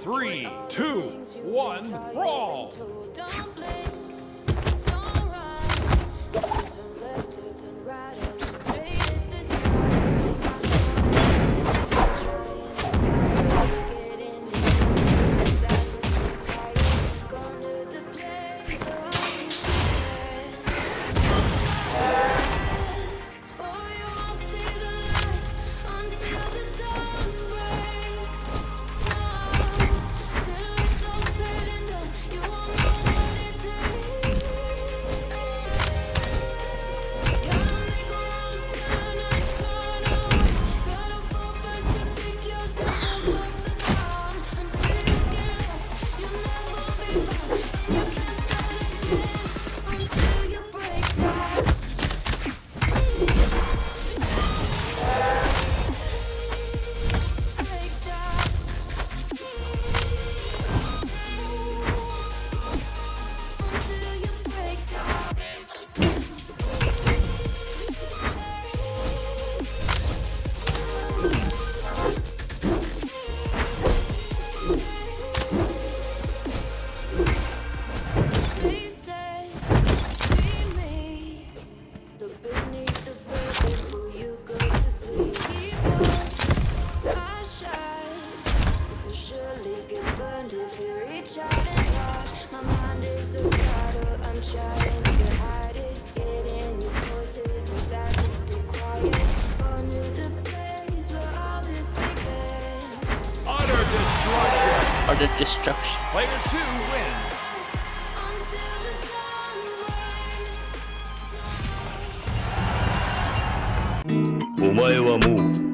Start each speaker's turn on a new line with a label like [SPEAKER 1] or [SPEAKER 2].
[SPEAKER 1] 3, 2, 1, brawl!
[SPEAKER 2] Don't blink, don't run. Turn left to turn right, I went straight at the sun. Get in the I just been quiet. Gone to the place where I used to oh, you won't see the light until the dawn breaks. Till it's all said and done, you won't know what it takes. Gotta make a wrong turn and turn around. Gotta fall fast to pick yourself up off the ground. Until you get lost, you'll never be found. You can't start again until you break down. Break down. Until you break down. They say, be me. Look beneath the bed before you go to sleep. I shine. You'll surely get burned if you reach out and touch. My mind is a battle, I'm trying to hide it. Getting these voices inside to stay quiet. On to the place where all this began.
[SPEAKER 1] Utter destruction!
[SPEAKER 3] Or the destruction.
[SPEAKER 1] Player 2 wins.
[SPEAKER 2] Until the dawn breaks.
[SPEAKER 4] お前はもう